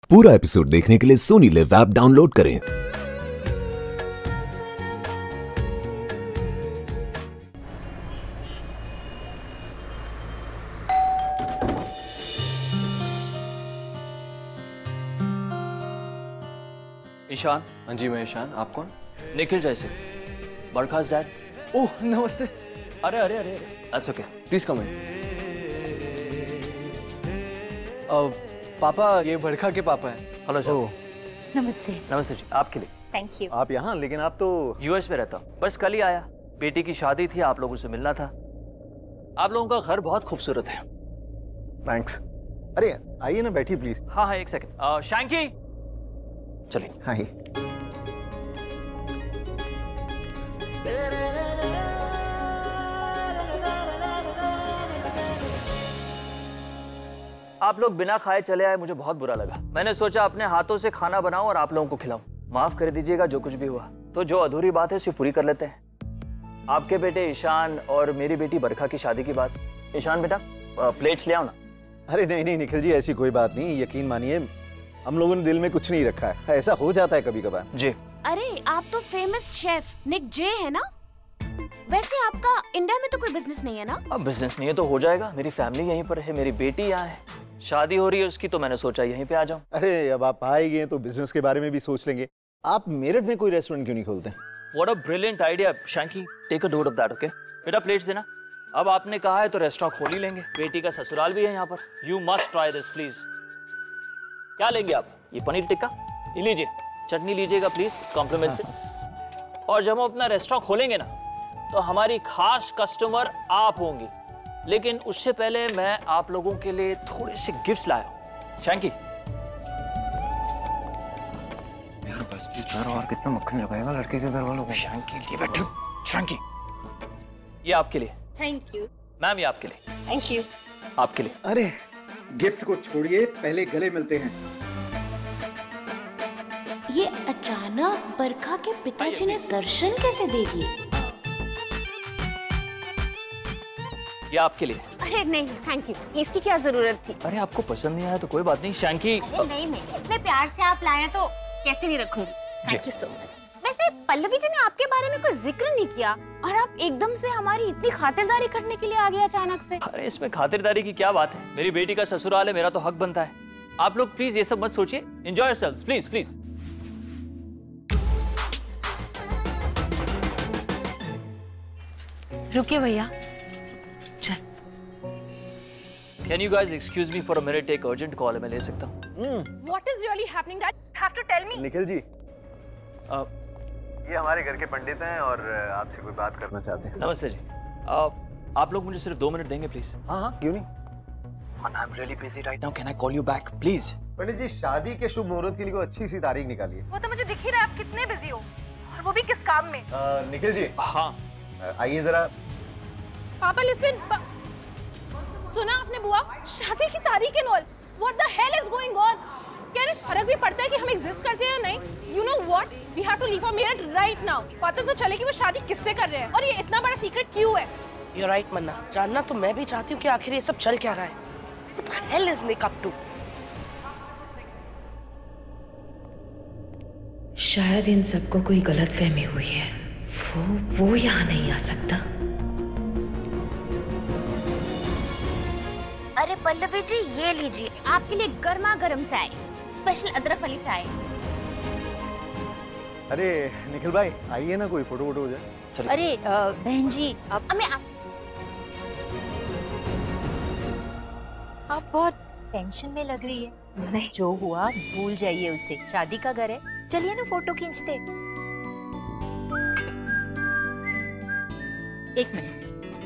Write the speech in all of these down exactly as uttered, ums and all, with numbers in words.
पूरा एपिसोड देखने के लिए सोनी लिव ऐप डाउनलोड करें। ईशान। हाँ जी, मैं ईशान। आप कौन? निखिल जैसे, बरखा's डैड। ओह नमस्ते। अरे अरे अरे that's okay, please come in. Papa, ये बरखा के पापा हैं। Hello sir. नमस्ते। नमस्ते जी, आपके लिए। Thank you. आप यहाँ, लेकिन आप तो यूएस में रहता हूँ, बस कल ही आया। बेटी की शादी थी, आप लोगों से मिलना था। आप लोगों का घर बहुत खूबसूरत है। थैंक्स। अरे आइए ना, बैठिए प्लीज। हाँ हाँ एक सेकंड। शैंकी चलिए। हाँ ही। आप लोग बिना खाए चले आए, मुझे बहुत बुरा लगा। मैंने सोचा अपने हाथों से खाना बनाऊं और आप लोगों को खिलाऊं। माफ कर दीजिएगा जो कुछ भी हुआ। तो जो अधूरी बात है उसे पूरी कर लेते हैं। आपके बेटे ईशान और मेरी बेटी बरखा की शादी की बात। ईशान बेटा, प्लेट्स ले आओ ना। अरे नहीं नहीं निखिल जी, ऐसी कोई बात नहीं। यकीन मानिए, हम लोगों ने दिल में कुछ नहीं रखा है। ऐसा हो जाता है कभी कभार। जी। अरे आप तो फेमस शेफ निक जे है ना? वैसे आपका इंडिया में तो कोई बिजनेस नहीं है ना? अब बिजनेस नहीं है तो हो जाएगा। मेरी फैमिली यहीं पर है, मेरी बेटी यहाँ है, शादी हो रही है उसकी, तो मैंने सोचा यहीं पे आ जाऊं। अरे अब आप आ ही गए तो बिजनेस के बारे में भी सोच लेंगे। आप मेरठ में कोई रेस्टोरेंट क्यों नहीं खोलते? What a brilliant idea, Shanky. Take a note of that, okay? बेटा प्लेट्स देना। अब आपने कहा है तो रेस्टोरेंट खोल ही लेंगे। बेटी का ससुराल भी है यहाँ पर। You must try this please. क्या लेंगे आप? ये पनीर टिक्का ये लीजिए, चटनी लीजिएगा प्लीज, कॉम्प्लीमेंट से। और जब हम अपना रेस्टोरेंट खोलेंगे ना, तो हमारी खास कस्टमर आप होंगी। लेकिन उससे पहले मैं आप लोगों के लिए थोड़े से गिफ्ट्स लाया हूं। शैंकी यार बस भी कर, और कितना मक्खन लगाएगा लड़के के घर वालों को। Shanky leave it. शैंकी ये आपके लिए। Thank you. मैम ये आपके लिए। Thank you. आपके लिए। अरे गिफ्ट को छोड़िए, पहले गले मिलते हैं। ये अचानक बरखा के पिताजी ने दर्शन कैसे दे दिए? ये आपके लिए। अरे नहीं थैंक यू, इसकी क्या जरूरत थी? अरे आपको पसंद नहीं आया तो कोई बात नहीं शैंकी। अरे नहीं नहीं, इतने प्यार से आप लाए तो कैसे नहीं रखूंगी। Thank you so much. वैसे पल्लवी जी ने आपके बारे में कोई जिक्र नहीं किया और आप एकदम से हमारी इतनी खातिरदारी करने के लिए आ गए अचानक से। अरे इसमें खातिरदारी की क्या बात है? मेरी बेटी का ससुराल है, मेरा तो हक बनता है। आप लोग प्लीज ये सब मत सोचिए। Enjoy yourselves please please. रुकिए भैया। Can you guys excuse me for a minute? एक urgent call है, मैं ले सकता हूँ? What is really happening? Dad, have to tell me. Nikhil ji, uh, ये हमारे घर के पंडित हैं और आपसे कोई बात करना चाहते हैं। नमस्ते जी। uh, आप लोग मुझे सिर्फ दो मिनट देंगे प्लीज? हाँ हाँ क्यों नहीं। I'm really busy right now. Can I call you back, please? पंडित जी, शादी के शुभ मुहूर्त के लिए कोई अच्छी सी तारीख निकालिए। वो तो मुझे दिख ही रहा है आप कितने बिजी हो, और वो भी किस काम में। uh, निखिल जी। हाँ आइए जरा। पापा लिसन। पा... सुना आपने बुआ? शादी की तारीख and all. What the hell is going on? क्या ये फर्क भी पड़ता है कि हम एग्जिस्ट करते हैं या नहीं? You know what? We have to leave our Meerut right now. पता तो चले कि वो शादी किससे कर रहे हैं और ये इतना बड़ा सीक्रेट क्यों है? You're right मन्ना, जानना तो मैं भी चाहती हूँ कि आखिर ये सब चल क्या रहा है। What the hell is Nick up to? शायद इन सबको कोई गलतफहमी हुई है। वो वो यहाँ नहीं आ सकता। अरे पल्लवी जी ये लीजिए, आपके लिए गर्मा गर्म चाय, स्पेशल अदरक वाली चाय। अरे निखिल भाई आइए ना, कोई फोटो वोटो हो जाए। चलिए। अरे बहन जी आप हमें आप... आप बहुत टेंशन में लग रही है। नहीं जो हुआ भूल जाइए उसे, शादी का घर है। चलिए ना फोटो खींचते। एक मिनट,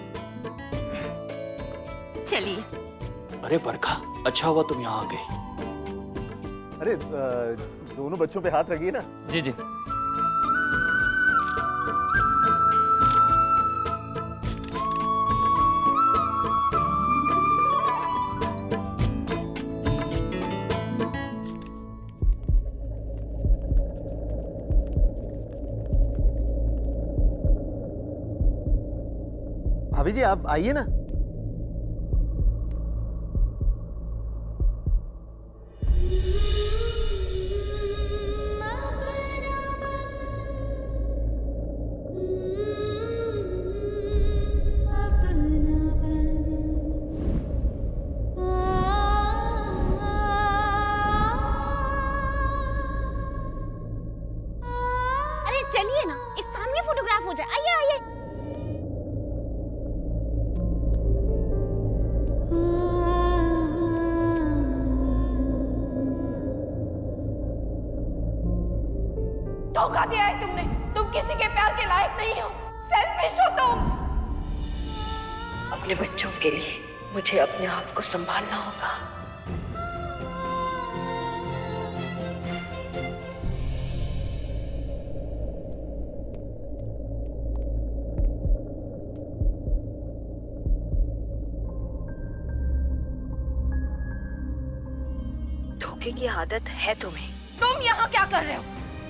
चलिए। अरे बरखा, अच्छा हुआ तुम यहाँ आ गई। अरे दोनों बच्चों पे हाथ रखिए ना। जी जी। भाभी जी आप आइए ना। चलिए ना, एक फैमिली फोटोग्राफ हो जाए। आइए आइए। धोखा दिया है तुमने। तुम किसी के प्यार के लायक नहीं हो, सेल्फिश हो तुम। अपने बच्चों के लिए मुझे अपने आप को संभालना होगा। धोखे की आदत है तुम्हें। तुम यहाँ क्या कर रहे हो?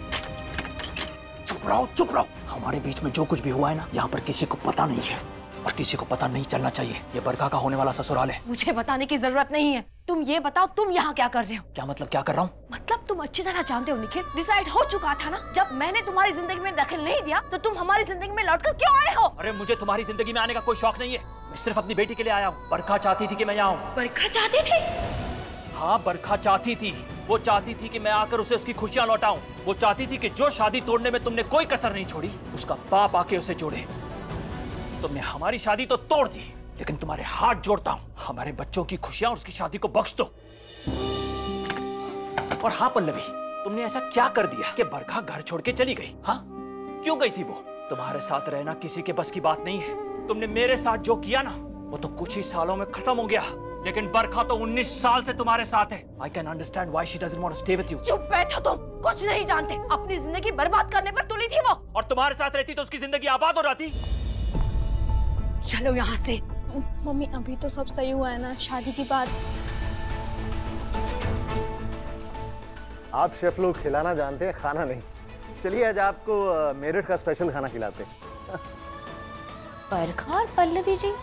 चुप रहो, चुप रहो। हमारे बीच में जो कुछ भी हुआ है ना, यहाँ पर किसी को पता नहीं है और किसी को पता नहीं चलना चाहिए। ये बरखा का होने वाला ससुराल है। मुझे बताने की जरूरत नहीं है। तुम ये बताओ, तुम यहाँ क्या कर रहे हो? क्या मतलब क्या कर रहा हूँ? मतलब तुम अच्छी तरह जानते हो निखिल, डिसाइड हो चुका था ना, जब मैंने तुम्हारी जिंदगी में दखल नहीं दिया तो तुम हमारी जिंदगी में लौटकर क्यों आए हो? अरे मुझे तुम्हारी जिंदगी में आने का कोई शौक नहीं है। मैं सिर्फ अपनी बेटी के लिए आया हूँ। बरखा चाहती थी कि मैं यहाँ आऊँ। बरखा चाहती थी? हाँ, बरखा चाहती थी। वो चाहती थी कि मैं आकर उसे उसकी खुशियां लौटाऊं। वो चाहती थी कि जो शादी तोड़ने में तुमने कोई कसर नहीं छोड़ी, उसका बाप आके उसे जोड़े। तुमने हमारी शादी तो तोड़ दी, लेकिन तुम्हारे हाथ जोड़ता हूं, हमारे बच्चों की खुशियां और उसकी शादी को बख्श दो। और हाँ पल्लवी, तुमने ऐसा क्या कर दिया कि बरखा घर छोड़ के चली गई? हाँ, क्यों गई थी वो? तुम्हारे साथ रहना किसी के बस की बात नहीं है। तुमने मेरे साथ जो किया ना, वो तो कुछ ही सालों में खत्म हो गया, लेकिन बरखा तो उन्नीस साल से तुम्हारे साथ है। I can understand why she doesn't want to stay with you. चुप बैठो तुम, कुछ नहीं जानते। अपनी जिंदगी बर्बाद करने पर तुली थी वो। और तुम्हारे साथ रहती तो उसकी जिंदगी आबाद हो जाती। चलो यहाँ से। मम्मी अभी तो सब सही हुआ है ना, शादी की बात। आप शेफ लोग खिलाना जानते हैं, खाना नहीं। चलिए आज आपको मेरठ का स्पेशल खाना खिलाते हैं। बरखा और पल्लवी जी,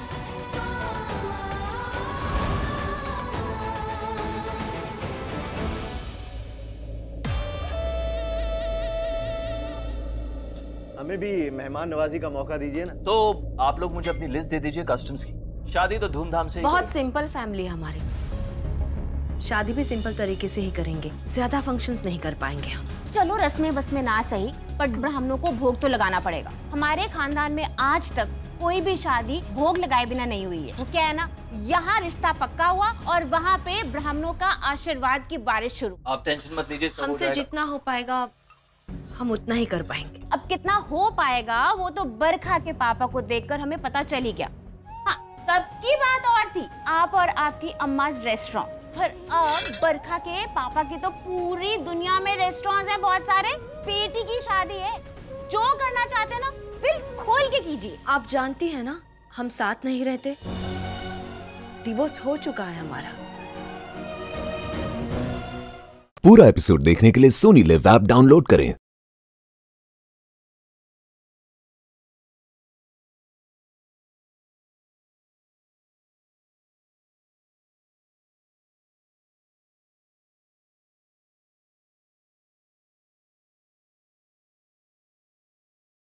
हमें भी मेहमान नवाजी का मौका दीजिए ना। तो आप लोग मुझे अपनी लिस्ट दे दीजिए कस्टम्स की। शादी तो धूमधाम से ही बहुत सिंपल फैमिली है हमारी। शादी भी सिंपल तरीके से ही करेंगे, ज्यादा फंक्शंस नहीं कर पाएंगे हम। चलो रस्में बस्में ना सही, पर ब्राह्मणों को भोग तो लगाना पड़ेगा। हमारे खानदान में आज तक कोई भी शादी भोग लगाए बिना नहीं हुई है। तो क्या है ना, यहाँ रिश्ता पक्का हुआ और वहाँ पे ब्राह्मणों का आशीर्वाद की बारिश शुरू। आप टेंशन मत लीजिए, हमसे जितना हो पाएगा हम उतना ही कर पाएंगे। अब कितना हो पाएगा वो तो बरखा के पापा को देखकर हमें पता चल ही गया। हाँ, तब की बात और थी, आप और आपकी अम्माज रेस्टोरेंट। पर अब बरखा के पापा की तो पूरी दुनिया में रेस्टोरेंट हैं बहुत सारे। बेटी की शादी है, जो करना चाहते हैं ना दिल खोल के कीजिए। आप जानती हैं ना, हम साथ नहीं रहते, डिवोर्स हो चुका है हमारा। पूरा एपिसोड देखने के लिए सोनी लिव ऐप डाउनलोड करें